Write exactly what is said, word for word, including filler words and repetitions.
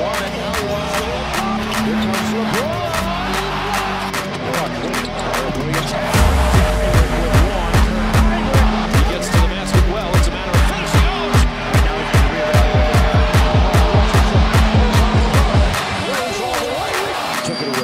want it. Here comes LeBron. He gets to the basket well. It's a matter of finishing out. And now he's going to reevaluate. Took it away.